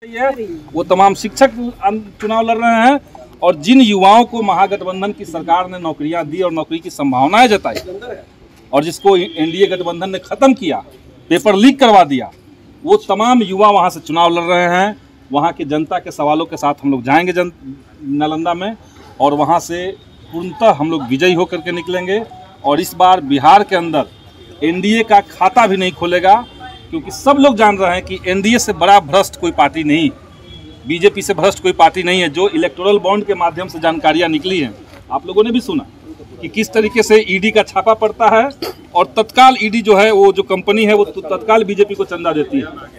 वो तमाम शिक्षक चुनाव लड़ रहे हैं और जिन युवाओं को महागठबंधन की सरकार ने नौकरियां दी और नौकरी की संभावनाएं जताई और जिसको एनडीए गठबंधन ने खत्म किया, पेपर लीक करवा दिया, वो तमाम युवा वहां से चुनाव लड़ रहे हैं। वहां की जनता के सवालों के साथ हम लोग जाएंगे नालंदा में और वहां से पूर्णतः हम लोग विजयी होकर के निकलेंगे। और इस बार बिहार के अंदर एनडीए का खाता भी नहीं खोलेगा, क्योंकि सब लोग जान रहे हैं कि एनडीए से बड़ा भ्रष्ट कोई पार्टी नहीं, बीजेपी से भ्रष्ट कोई पार्टी नहीं है। जो इलेक्टोरल बॉन्ड के माध्यम से जानकारियां निकली हैं, आप लोगों ने भी सुना कि किस तरीके से ईडी का छापा पड़ता है और तत्काल ईडी जो है वो जो कंपनी है वो तत्काल बीजेपी को चंदा देती है।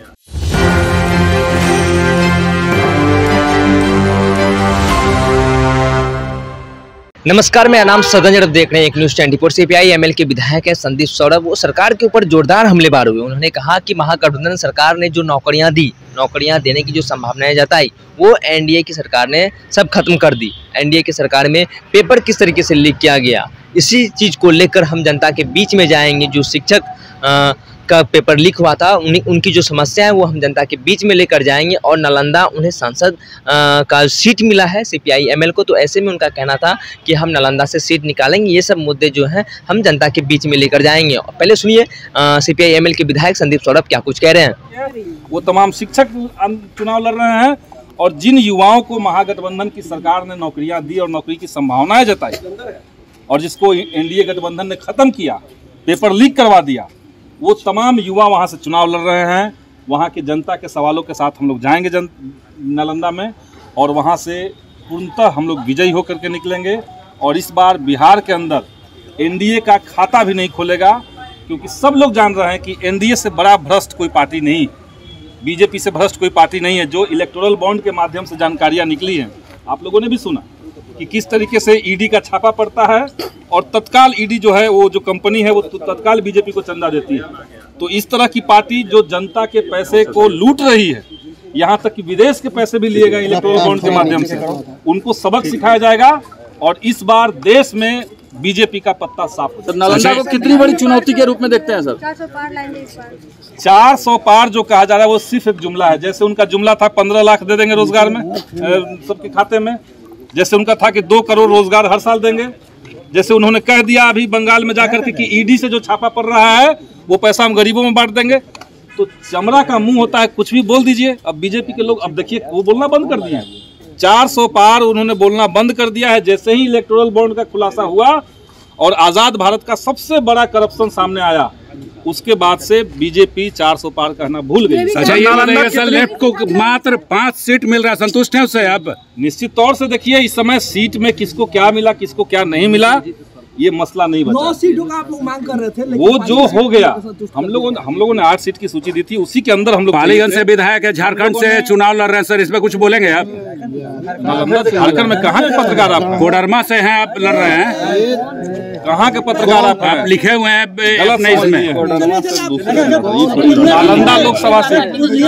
नमस्कार, मेरा नाम सदन। आप देख रहे हैं एक न्यूज़ 24। सीपीआई एमएल के विधायक है संदीप सौरभ। वो सरकार के ऊपर जोरदार हमलेबार हुए। उन्होंने कहा कि महागठबंधन सरकार ने जो नौकरियां देने की जो संभावनाएं जताई, वो एनडीए की सरकार ने सब खत्म कर दी। एनडीए की सरकार में पेपर किस तरीके से लीक किया गया, इसी चीज़ को लेकर हम जनता के बीच में जाएंगे। जो शिक्षक का पेपर लीक हुआ था, उनकी जो समस्या है वो हम जनता के बीच में लेकर जाएंगे। और नालंदा उन्हें सांसद का सीट मिला है सीपीआई एमएल को, तो ऐसे में उनका कहना था कि हम नालंदा से सीट निकालेंगे। ये सब मुद्दे जो हैं हम जनता के बीच में लेकर जाएंगे। पहले सुनिए सीपीआई एमएल के विधायक संदीप सौरभ क्या कुछ कह रहे हैं। वो तमाम शिक्षक चुनाव लड़ रहे हैं और जिन युवाओं को महागठबंधन की सरकार ने नौकरियां दी और नौकरी की संभावनाएं जताई और जिसको एनडीए गठबंधन ने खत्म किया, पेपर लीक करवा दिया, वो तमाम युवा वहां से चुनाव लड़ रहे हैं। वहां की जनता के सवालों के साथ हम लोग जाएंगे नालंदा में और वहां से पूर्णतः हम लोग विजयी होकर के निकलेंगे। और इस बार बिहार के अंदर एनडीए का खाता भी नहीं खोलेगा, क्योंकि सब लोग जान रहे हैं कि एनडीए से बड़ा भ्रष्ट कोई पार्टी नहीं, बीजेपी से भ्रष्ट कोई पार्टी नहीं है। जो इलेक्टोरल बॉन्ड के माध्यम से जानकारियां निकली हैं, आप लोगों ने भी सुना कि किस तरीके से ईडी का छापा पड़ता है और तत्काल ईडी जो है वो जो कंपनी है वो तत्काल बीजेपी को चंदा देती है। तो इस तरह की पार्टी जो जनता के पैसे को लूट रही है, यहाँ तक कि विदेश के पैसे भी लिए गए इलेक्टोरल बॉन्ड के माध्यम से, उनको सबक सिखाया जाएगा। और इस बार देश में बीजेपी का पत्ता साफ हो। नालंदा को कितनी बड़ी चुनौती के रूप में देखते हैं सर? 400 पार जो कहा जा रहा है वो सिर्फ एक जुमला है। जैसे उनका जुमला था 15 लाख दे देंगे रोजगार में सबके खाते में, जैसे उनका था कि 2 करोड़ रोजगार हर साल देंगे, जैसे उन्होंने कह दिया अभी बंगाल में जाकर के कि ईडी से जो छापा पड़ रहा है वो पैसा हम गरीबों में बांट देंगे। तो चमड़ा का मुंह होता है, कुछ भी बोल दीजिए। अब बीजेपी के लोग अब देखिए वो बोलना बंद कर दिए हैं। 400 पार उन्होंने बोलना बंद कर दिया है। जैसे ही इलेक्टोरल बॉन्ड का खुलासा हुआ और आजाद भारत का सबसे बड़ा करप्शन सामने आया, उसके बाद से बीजेपी 400 पार कहना भूल गई। सर लेफ्ट को मात्र 5 सीट मिल रहा है, संतुष्ट है उससे? अब निश्चित तौर से देखिए इस समय सीट में किसको क्या मिला किसको क्या नहीं मिला ये मसला नहीं बचा। 9 सीटों का आप लोग मांग कर रहे थे, वो जो हो गया, हम लोगों ने 8 सीट की सूची दी थी, उसी के अंदर हम लोग। पालीगंज से विधायक है, झारखंड से चुनाव लड़ रहे हैं सर, इसमें कुछ बोलेंगे आप? झारखंड में कहाँ के पत्रकार आप? कोडरमा से हैं आप, लड़ रहे हैं, कहाँ के पत्रकार आप लिखे हुए हैं अपने इसमें? नालंदा लोकसभा से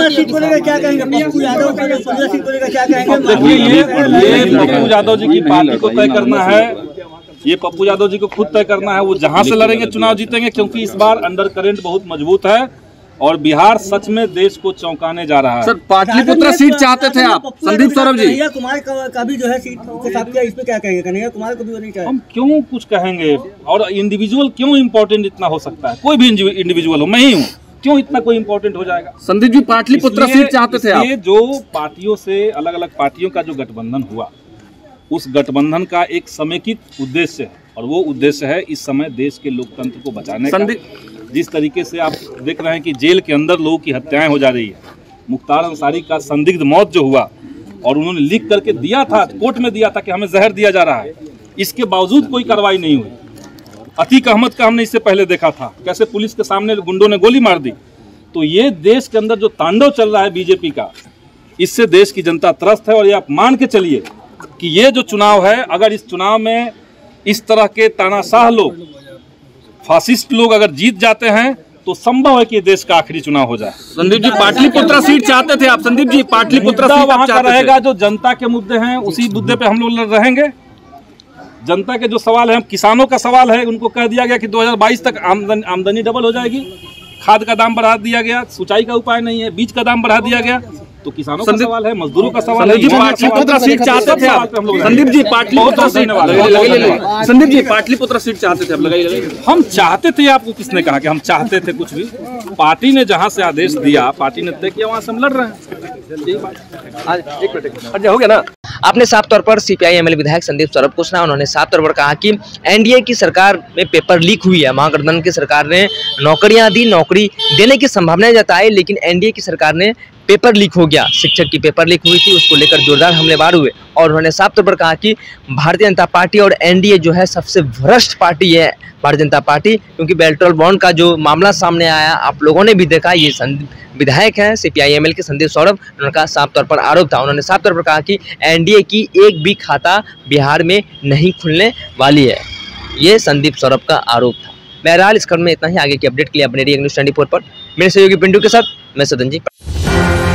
देखिए ये पप्पू यादव जी की पार्टी को तय करना है, ये पप्पू यादव जी को खुद तय करना है। वो जहां से लड़ेंगे चुनाव जीतेंगे, क्योंकि इस बार अंडर करंट बहुत मजबूत है और बिहार सच में देश को चौंकाने जा रहा है। सर पाटलिपुत्र सीट चाहते थे आप संदीप सौरभ जी? कन्हैया कुमार का भी जो है सीट के साथ किया, इस पे क्या कहेंगे? कन्हैया कुमार को भी नहीं कहेंगे? हम क्यों कुछ कहेंगे? और इंडिविजुअल क्यों इम्पोर्टेंट इतना हो सकता है? कोई भी इंडिविजुअल हो, मैं ही हूँ, क्यों इतना कोई इम्पोर्टेंट हो जाएगा? संदीप जी पाटलिपुत्र सीट चाहते थे आप? ये जो पार्टियों से अलग अलग पार्टियों का जो गठबंधन हुआ, उस गठबंधन का एक समेकित उद्देश्य है और वो उद्देश्य है इस समय देश के लोकतंत्र को बचाने का। जिस तरीके से आप देख रहे हैं कि जेल के अंदर लोगों की हत्याएं हो जा रही है, मुख्तार अंसारी का संदिग्ध मौत जो हुआ और उन्होंने लिख करके दिया था, कोर्ट में दिया था कि हमें जहर दिया जा रहा है, इसके बावजूद कोई कार्रवाई नहीं हुई। अतीक अहमद का हमने इससे पहले देखा था, कैसे पुलिस के सामने गुंडों ने गोली मार दी। तो ये देश के अंदर जो तांडव चल रहा है बीजेपी का, इससे देश की जनता त्रस्त है। और ये आप मान के चलिए कि ये जो चुनाव है, अगर इस चुनाव में इस तरह के तानाशाह लोग, फासिस्ट लोग अगर जीत जाते हैं तो संभव है कि देश का आखिरी चुनाव हो जाए। संदीप जी पाटलिपुत्र सीट चाहते थे आप? संदीप जी पाटलिपुत्र सीट वहां का रहेगा, जो जनता के मुद्दे हैं उसी मुद्दे पे हम लोग रहेंगे। जनता के जो सवाल है, किसानों का सवाल है, उनको कह दिया गया कि 2022 तक आमदनी डबल हो जाएगी, खाद का दाम बढ़ा दिया गया, सिंचाई का उपाय नहीं है, बीज का दाम बढ़ा दिया गया, तो किसानों का सवाल है, मजदूरों का सवाल है। संदीप जी पाटलिपुत्र सीट चाहते थे आप, संदीप जी पाटलिपुत्र संदीप जी पाटलिपुत्र सीट चाहते थे, अब लगाइए। हम चाहते थे, आपको किसने कहा कि हम चाहते थे? कुछ भी, पार्टी ने जहां से आदेश दिया, पार्टी ने तय किया, वहां से हम लड़ रहे हैं। हो गया ना। आपने साफ तौर पर सीपीआई एमएल विधायक संदीप सौरभ को सुना। उन्होंने साफ तौर पर कहा कि एनडीए की सरकार में पेपर लीक हुई है, महागठबंधन की सरकार ने नौकरियां दी, नौकरी देने की संभावनाएं जताई, लेकिन एनडीए की सरकार ने पेपर लीक हो गया, शिक्षक की पेपर लीक हुई थी, उसको लेकर जोरदार हमलेबार हुए। और उन्होंने साफ तौर पर कहा कि भारतीय जनता पार्टी और एनडीए जो है सबसे भ्रष्ट पार्टी है भारतीय जनता पार्टी, क्योंकि इलेक्टोरल बॉन्ड का जो मामला सामने आया आप लोगों ने भी देखा। ये विधायक हैं सीपीआई एमएल के संदीप सौरभ, उनका साफ तौर पर आरोप था। उन्होंने साफ तौर पर कहा कि एनडीए की एक भी खाता बिहार में नहीं खुलने वाली है, ये संदीप सौरभ का आरोप था। बहरहाल इस खबर में इतना ही। आगे की अपडेट के लिए अपने न्यूज़ 24 पर मेरे सहयोगी पिंटू के साथ मैं सदन जी।